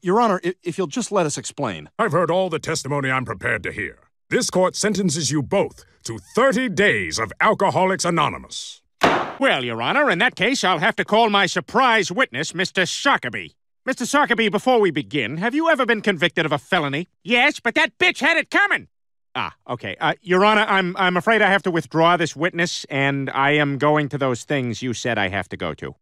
Your Honor, if you'll just let us explain. I've heard all the testimony I'm prepared to hear. This court sentences you both to 30 days of Alcoholics Anonymous. Well, Your Honor, in that case, I'll have to call my surprise witness, Mr. Sockerby. Mr. Sockerby, before we begin, have you ever been convicted of a felony? Yes, but that bitch had it coming! Okay. Your Honor, I'm afraid I have to withdraw this witness, and I am going to those things you said I have to go to.